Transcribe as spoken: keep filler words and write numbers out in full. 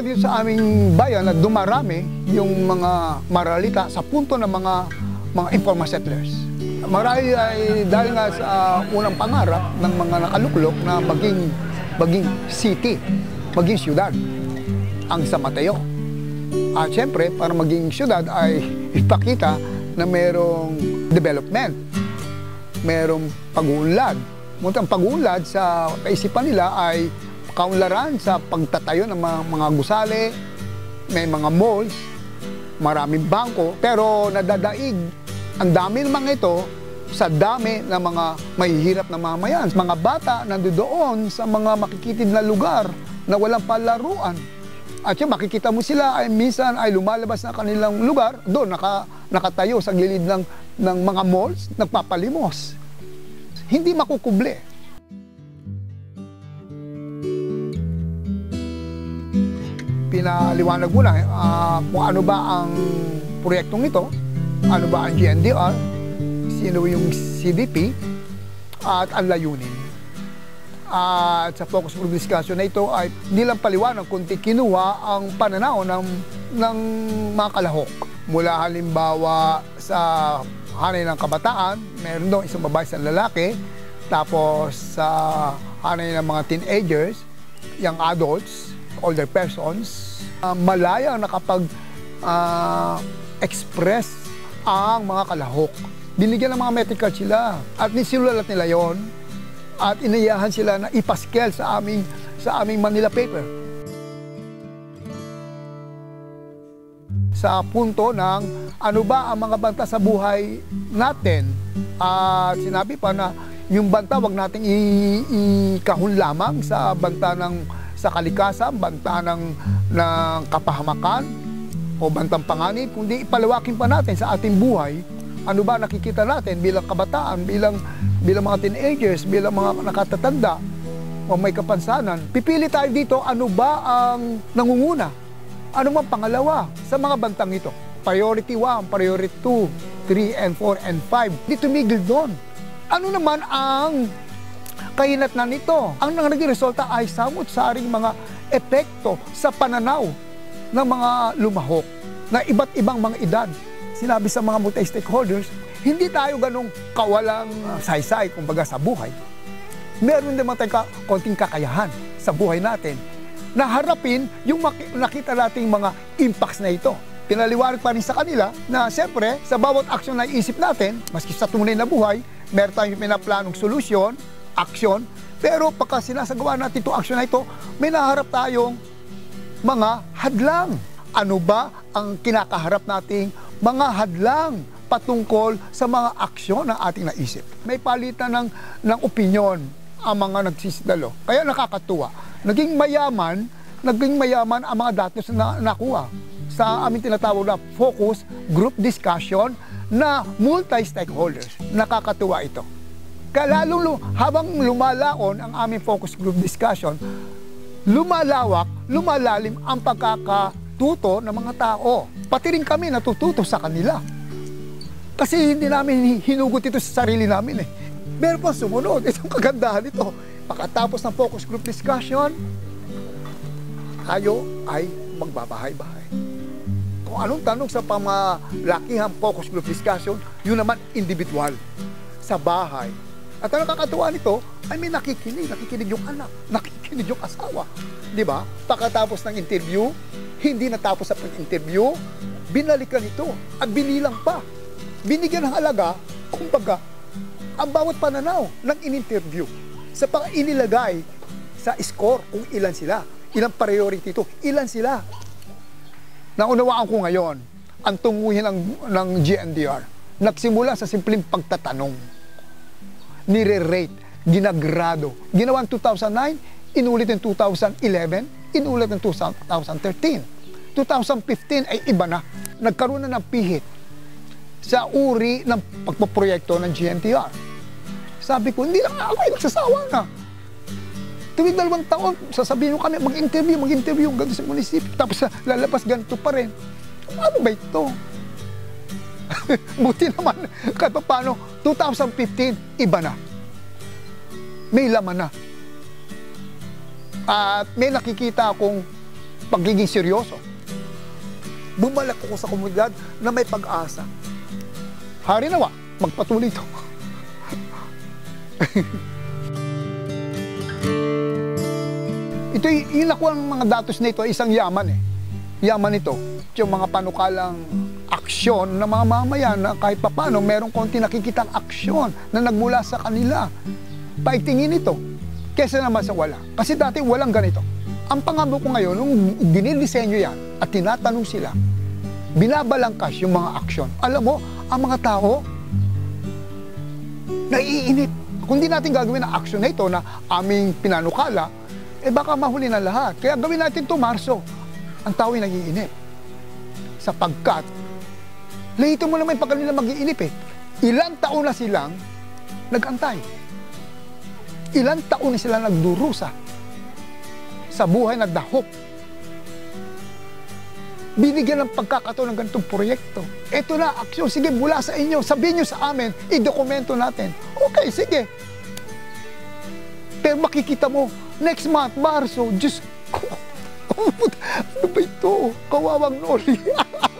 dito sa aming bayan na dumarami yung mga maralita sa punto ng mga mga informal settlers. Marami ay dahil nga sa uh, unang pangarap ng mga nakaluklok na maging maging city, maging siyudad, ang San Mateo. At syempre, para maging siyudad ay ipakita na merong development, merong pag-uunlad. Ngunit ang pag-uunlad sa kaisipan nila ay kaunlaran sa pagtatayo ng mga, mga gusali, may mga malls, maraming bangko, pero nadadaig ang dami naman ito sa dami ng mga mahihirap na mamayan. Mga bata nandoon sa mga makikitid na lugar na walang palaruan. At yung makikita mo sila ay minsan ay lumalabas na kanilang lugar, doon naka, nakatayo sa gilid ng, ng mga malls, nagpapalimos. Hindi makukuble. Pinaliwanag mo lang uh, kung ano ba ang proyektong ito, ano ba ang G N D R, sino yung C D P, at ang layunin. At uh, sa focus group discussion na ito ay nilang paliwanag kundi kinuha ang pananaw ng, ng mga kalahok. Mula halimbawa sa hanay ng kabataan, meron doon isang babae sa lalaki, tapos sa hanay ng mga teenagers, young adults, older persons, uh, malaya nakapag-express uh, ang mga kalahok. Binigyan ng mga metric card sila at nisinulat nila yon at inayahan sila na ipaskel sa aming, sa aming Manila paper. Sa punto ng ano ba ang mga banta sa buhay natin. At sinabi pa na yung banta wag nating ikahon lamang sa banta ng sa kalikasan, banta ng, ng kapahamakan o bantang panganib, kundi ipalawakin pa natin sa ating buhay. Ano ba nakikita natin bilang kabataan, bilang, bilang mga teenagers, bilang mga nakatatanda o may kapansanan. Pipili tayo dito ano ba ang nangunguna, ano man pangalawa sa mga bantang ito. Priority one, priority two, three, and four, and five. Di tumigil doon. Ano naman ang kahinatnan nito? Ang naging resulta ay samot-saring mga epekto sa pananaw ng mga lumahok na iba't ibang mga edad. Sinabi sa mga multi-stakeholders, hindi tayo ganong kawalang saysay, kumbaga, sa buhay. Meron naman tayong konting kakayahan sa buhay natin na harapin yung nakita nating mga impacts na ito. Pinaliwanag pa rin sa kanila na siyempre, sa bawat aksyon na iisip natin, maski sa tunay na buhay, meron tayong pinaplanong solusyon, aksyon, pero pagka sinasagawa natin itong aksyon na ito, may naharap tayong mga hadlang. Ano ba ang kinakaharap nating mga hadlang patungkol sa mga aksyon na ating naisip? May palitan ng, ng opinyon ang mga nagsisidalo. Kaya nakakatuwa. Naging mayaman, naging mayaman ang mga datos na nakuha sa aming tinatawag na focus group discussion na multi-stakeholders. Nakakatuwa ito. Kaya lalong habang lumalaon ang aming focus group discussion, lumalawak, lumalalim ang pagkakatuto ng mga tao. Pati rin kami natututo sa kanila. Kasi hindi namin hinugot ito sa sarili namin eh. Meron pa sumunod. Itong kagandahan nito. Pagkatapos ng focus group discussion, tayo ay magbabahay-bahay. Kung anong tanong sa pamalakihang focus group discussion, yun naman individual sa bahay. At ang nakakatuwa nito ay may nakikinig, nakikinig yung anak, nakikinig yung asawa. Di ba? Pagkatapos ng interview, hindi natapos sa pag-interview, binalikan ito at binilang pa. Binigyan ng halaga, kumbaga, ang bawat pananaw ng in-interview sa pag-inilagay sa score kung ilan sila, ilang priority ito, ilan sila. Naunawaan ko ngayon ang tunguhin ng, ng G N D R. Nagsimula sa simpleng pagtatanong. Nire-rate, ginagrado. Ginawa ng two thousand nine, inulit ng two thousand eleven, inulit ng two thousand thirteen. two thousand fifteen ay iba na. Nagkaroon na ng pihit sa uri ng pagpaproyekto ng G N D R. Sabi ko, hindi lang ako ay nagsasawa na. Tuwing dalawang taon, sasabihin ko kami, mag-interview, mag-interview, ganito sa munisipyo. Tapos lalabas ganito pa rin. Ano ba ito? Buti naman, kahit pa paano, two thousand fifteen, iba na. May laman na. At may nakikita akong pagiging seryoso. Bumalik ako sa komunidad na may pag-asa. Hari nawa, magpatuloy ito. Ito yung nakuha ng mga datos nito ay isang yaman eh. Yaman ito. Yung mga panukalang aksyon ng mga mamayan na kahit papano merong konti nakikitang aksyon na nagmula sa kanila. Paigtingin ito kesa naman sa wala. Kasi dati walang ganito. Ang pangamba ko ngayon, nung dinidisenyo yan at tinatanong sila, binabalangkas yung mga aksyon. Alam mo, ang mga tao, naiinip. Kung di natin gagawin ang aksyon na ito na aming pinanukala, eh baka mahuli na lahat. Kaya gawin natin ito Marso. Ang tao ay nag-iinip. Sapagkat, lahito mo naman pag kanila mag-iinip eh. Ilang taon na silang nag-antay. Ilang taon na sila nagdurusa. Sa buhay nagdahop. Binigyan ng pagkakataon ng ganitong proyekto. Ito na, aksyon. Sige, mula sa inyo. Sabihin nyo sa amin, i-dokumento natin. Okay, sige. Pero makikita mo, next month, Marso, Diyos ko, ano ba ito? Kawawang Noli.